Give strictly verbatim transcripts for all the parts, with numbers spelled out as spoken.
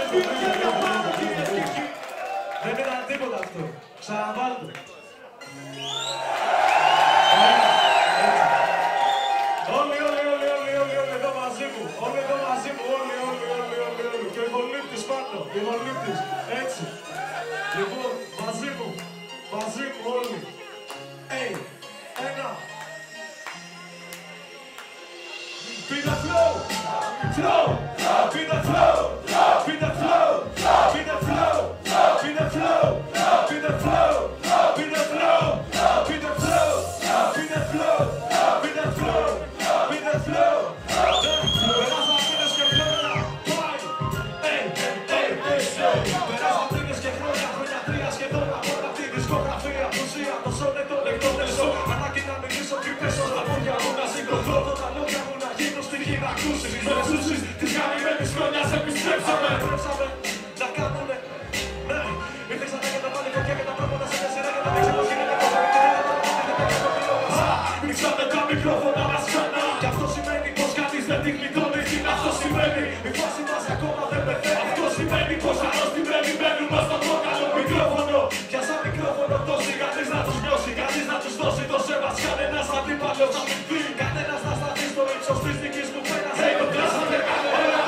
Δεν ήταν τίποτα αυτό. Ξαναβάλτε. Όλοι, όλοι, όλοι, όλοι, όλοι, όλοι εδώ μαζί μου. Όλοι εδώ μαζί μου. Όλοι, όλοι, όλοι, όλοι, όλοι. Και ο υπολείπτης πάνω. Ο υπολείπτης. Έτσι. Λοιπόν, μαζί μου. Μαζί μου όλοι. Hey, ένα. Beat the flow. Flow. Beat the flow. Beat the flow. Beat the flow. Beat the flow. Beat the flow. Beat the flow. Beat the flow. Beat the flow. Beat the flow. Beat the flow. Περάσα μήνες και χρόνια. Πάει. Hey, hey, hey, hey. Περάσα μήνες και χρόνια. Χρόνια τρία σχεδόν από όλη αυτή τη δισκογραφία. Μουσία, το σώνε, το λεπτό νεσό. Ανάγκη να μιλήσω και πέσω στα πόδια μου. Να συγκροτώ τα λόγια μου να γίνω στη γη να ακούσεις. Με ρεσούσεις της γαμημένης χρονιάς επιστρέψαμε. Επιστρέψαμε να κάνουνε. Ναι, ήρθε ξανά και τα πάλι φωτιά και τα πράγματα σε μια σειρά. Και να δείξει πως γίνεται το Ρίξαμε τα μικρόφωνα μας ξανά. Κι αυτό σημαίνει πως κανείς δεν την κλειδώνει. Αυτό σημαίνει η φάση μας ακόμα δεν πεθαίνει. Αυτό σημαίνει πως αρρώστοι περιμένουν μας το κόκαλο μικρόφωνο. Πιάσα μικρόφωνο τόσοι, κανείς να τους νιώσει. Κανείς να τους δώσει το σέβας. Κανένας αντίπαλος να μην πει. Κανένας να σταθεί στο ύψος της δικής μου πένας. Hey, το κλάσαμε κανένα.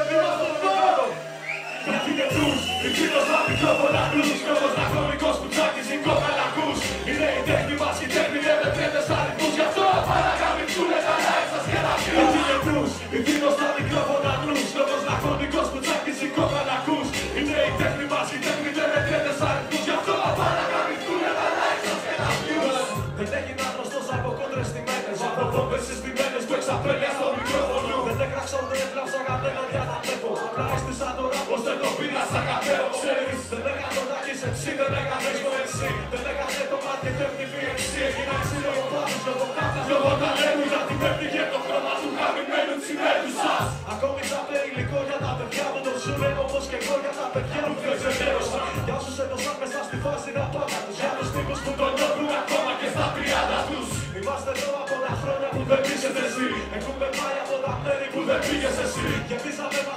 Γιατί είναι τους, εκείνος τα μικρόφωνα τους. Λόγος να κομικός που τσάκεις οι κοκαλακούς. Είναι η τέχνη μας, η τέχνη δεν μετρέται στα ρυθμούς. Γι' αυτό παρακαμιτσούνε τα likes σας και τα views. Γιατί είναι τους, εκείνος τα μικρόφωνα τους. Λόγος να κομικός που τσάκεις οι κοκαλακούς. Είναι η τέχνη μας, η τέχνη δεν μετρέται στα ρυθμούς. Γι' αυτό παρακαμιτσούνε τα likes σας και τα views. Δεν έγινα γνωστός από κόντρες στημένες. Από βόμβες συστημένες που εξαπέλια στο μικρόφωνο. Δεν έκραξα ούτε έπλαψα κανένα για να βλέπω. Απλά έστησα τώρα πως δεν το πήρα σαν καπέο. Ξέρεις, δεν έκανε ο Τάκης εμ σι, δεν έκανε το εμ σι. Δεν έκανε το marketing βι εμ σι. Έγινα εσύ λόγω πάθους, λόγω κάπτας, λόγω ταλέντου. Γιατί με πήγε το χρώμα του χαμημένου τσιμένου σας. Ακόμη τσάπε υλικό για τα παιδιά μου. Το ζουνε όπως και εγώ για τα παιδιά μου. Δεν ξεδέρωσα. Για όσους έδωσαν μέσα στη φάση να πάτα τους. Για τους τύπους που τον νιώθουν ακόμα και στα τριάντα τους. Είμαστε εδώ από τα χρόνια που δεν πήγες εσύ. Έχουμε πάει από τα μέρη που δεν πήγες εσύ. Γεμίσαμε